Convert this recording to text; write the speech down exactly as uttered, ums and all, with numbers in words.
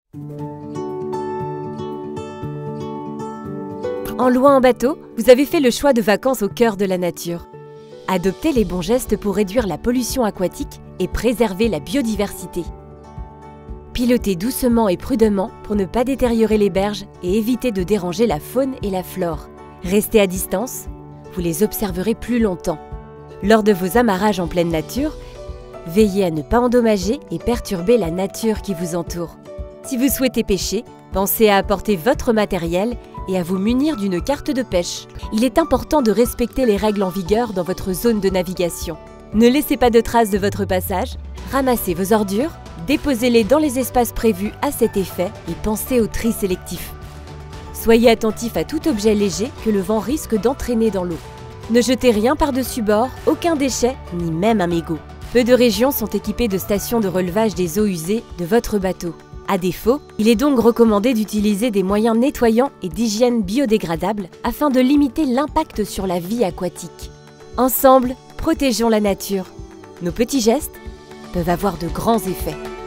En louant un bateau, vous avez fait le choix de vacances au cœur de la nature. Adoptez les bons gestes pour réduire la pollution aquatique et préserver la biodiversité. Pilotez doucement et prudemment pour ne pas détériorer les berges et éviter de déranger la faune et la flore. Restez à distance, vous les observerez plus longtemps. Lors de vos amarrages en pleine nature, veillez à ne pas endommager et perturber la nature qui vous entoure. Si vous souhaitez pêcher, pensez à apporter votre matériel et à vous munir d'une carte de pêche. Il est important de respecter les règles en vigueur dans votre zone de navigation. Ne laissez pas de traces de votre passage, ramassez vos ordures, déposez-les dans les espaces prévus à cet effet et pensez au tri sélectif. Soyez attentif à tout objet léger que le vent risque d'entraîner dans l'eau. Ne jetez rien par-dessus bord, aucun déchet, ni même un mégot. Peu de régions sont équipées de stations de relevage des eaux usées de votre bateau. À défaut, il est donc recommandé d'utiliser des moyens nettoyants et d'hygiène biodégradables afin de limiter l'impact sur la vie aquatique. Ensemble, protégeons la nature. Nos petits gestes peuvent avoir de grands effets.